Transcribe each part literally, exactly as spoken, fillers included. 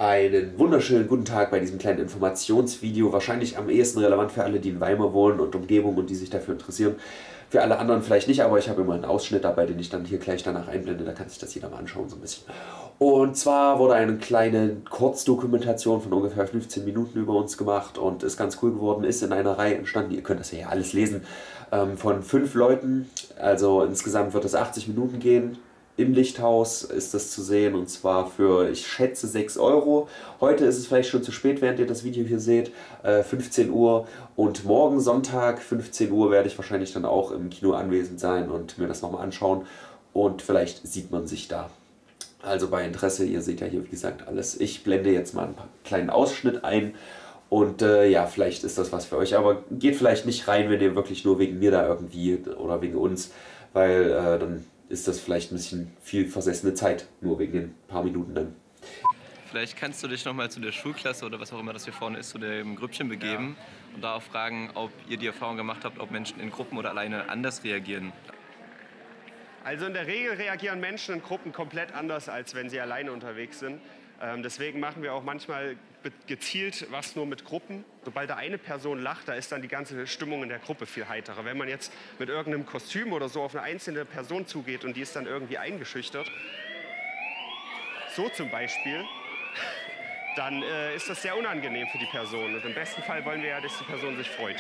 Einen wunderschönen guten Tag bei diesem kleinen Informationsvideo, wahrscheinlich am ehesten relevant für alle, die in Weimar wohnen und Umgebung und die sich dafür interessieren. Für alle anderen vielleicht nicht, aber ich habe immer einen Ausschnitt dabei, den ich dann hier gleich danach einblende, da kann sich das jeder mal anschauen so ein bisschen. Und zwar wurde eine kleine Kurzdokumentation von ungefähr fünfzehn Minuten über uns gemacht und ist ganz cool geworden, ist in einer Reihe entstanden, ihr könnt das ja alles lesen, von fünf Leuten, also insgesamt wird es achtzig Minuten gehen. Im Lichthaus ist das zu sehen und zwar für, ich schätze, sechs Euro. Heute ist es vielleicht schon zu spät, während ihr das Video hier seht, äh, fünfzehn Uhr. Und morgen Sonntag, fünfzehn Uhr, werde ich wahrscheinlich dann auch im Kino anwesend sein und mir das nochmal anschauen. Und vielleicht sieht man sich da. Also bei Interesse, ihr seht ja hier wie gesagt alles. Ich blende jetzt mal einen kleinen Ausschnitt ein. Und äh, ja, vielleicht ist das was für euch, aber geht vielleicht nicht rein, wenn ihr wirklich nur wegen mir da irgendwie oder wegen uns, weil äh, dann ist das vielleicht ein bisschen viel versessene Zeit, nur wegen den paar Minuten dann. Vielleicht kannst du dich nochmal zu der Schulklasse oder was auch immer das hier vorne ist, zu dem Grüppchen begeben ja. Und da auch fragen, ob ihr die Erfahrung gemacht habt, ob Menschen in Gruppen oder alleine anders reagieren. Also in der Regel reagieren Menschen in Gruppen komplett anders, als wenn sie alleine unterwegs sind. Ähm, deswegen machen wir auch manchmal gezielt was nur mit Gruppen. Sobald da eine Person lacht, da ist dann die ganze Stimmung in der Gruppe viel heiterer. Wenn man jetzt mit irgendeinem Kostüm oder so auf eine einzelne Person zugeht und die ist dann irgendwie eingeschüchtert, so zum Beispiel, dann äh, ist das sehr unangenehm für die Person. Und im besten Fall wollen wir ja, dass die Person sich freut.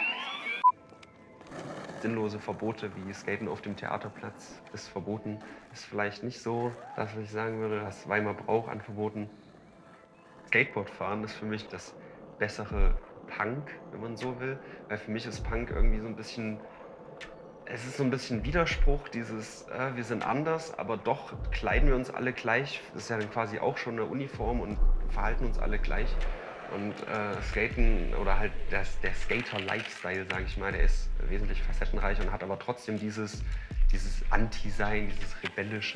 Sinnlose Verbote wie Skaten auf dem Theaterplatz ist verboten. Ist vielleicht nicht so, dass ich sagen würde, dass Weimar braucht an Verboten. Skateboardfahren ist für mich das bessere Punk, wenn man so will. Weil für mich ist Punk irgendwie so ein bisschen, es ist so ein bisschen Widerspruch, dieses, äh, wir sind anders, aber doch kleiden wir uns alle gleich. Das ist ja dann quasi auch schon eine Uniform und verhalten uns alle gleich. Und äh, Skaten oder halt der, der Skater-Lifestyle, sage ich mal, der ist wesentlich facettenreicher und hat aber trotzdem dieses, dieses Anti-Sein, dieses Rebellische.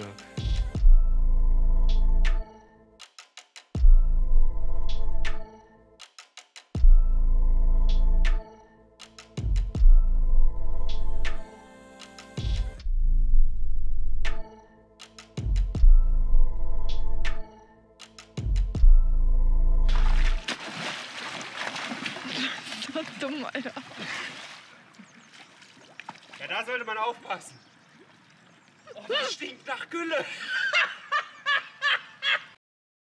Dumm, Alter. Ja, da sollte man aufpassen. Oh, das stinkt nach Gülle.